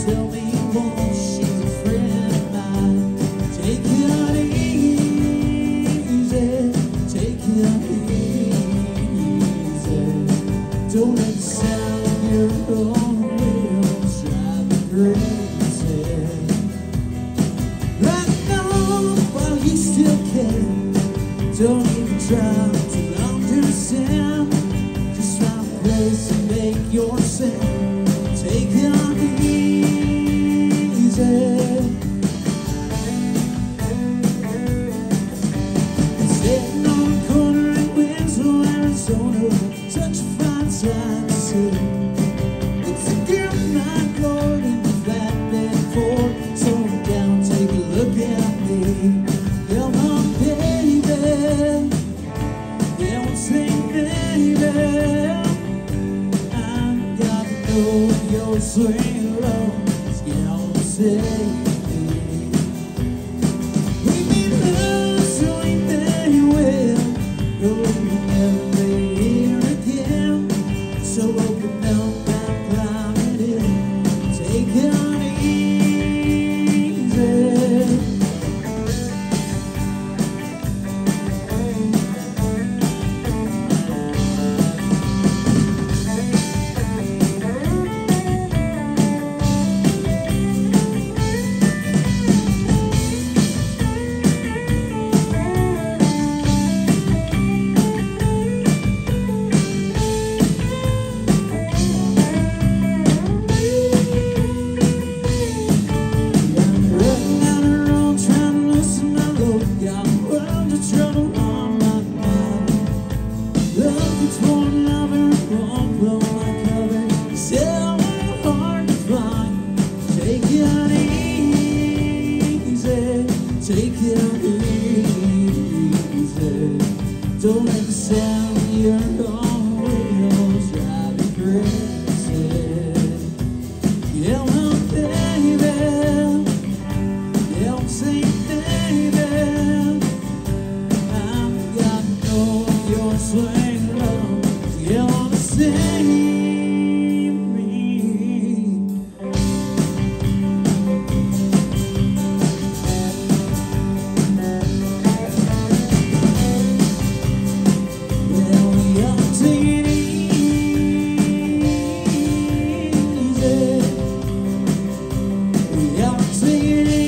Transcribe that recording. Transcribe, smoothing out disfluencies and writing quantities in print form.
tell me more. She's a friend of mine. Take it easy, take it easy. Don't let the sound of your own wheels drive you crazy. Right now, while you still can, don't even try to understand. Just find a place and make your stand. Take it easy. Sitting on the corner in Winslow, Arizona, such a fine sight to see. It's a deer night Lord in the flatbed Ford. Slow down, take a look at me. Come on, baby. Yeah, we'll sing, baby. I've got to know you're swinging low. Get on the stage. We meet love, so ain't very well. Though we'll never be here again. So open up and climb it in. Take it easy. Take it easy. Don't let the sound of your own wheels drive you crazy. Yeah, well, baby. Yeah, I'm saying, baby. I've got to know you're swinging low. You wanna see me. Yeah, I'm saying